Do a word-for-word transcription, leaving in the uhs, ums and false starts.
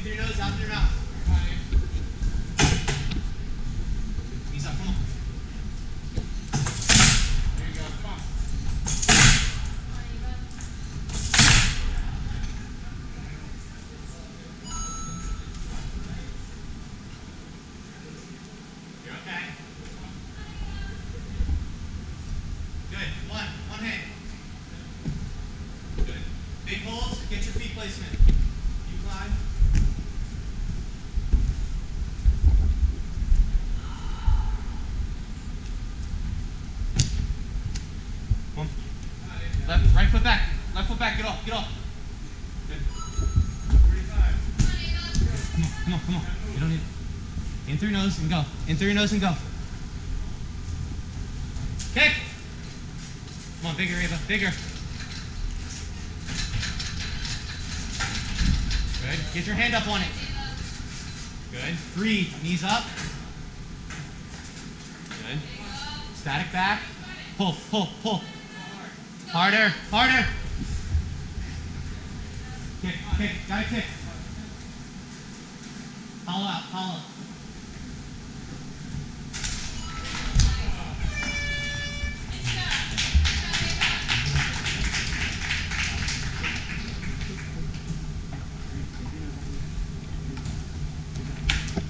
through your nose, out through your mouth. Knees up, come on. There you go, come on. You're okay. Good. One. One hand. Good. Big holds. Get your feet placement. You climb. One. Left. Right foot back. Left foot back. Get off. Get off. Good. Come on. Come on. Come on. You don't need it. In through your nose and go. In through your nose and go. Kick. Come on, bigger, Ava, bigger. Good. Get your hand up on it. Good. Breathe. Knees up. Good. Static back. Pull, pull, pull. Harder, harder. Kick, kick. Gotta kick. Hollow out, hollow.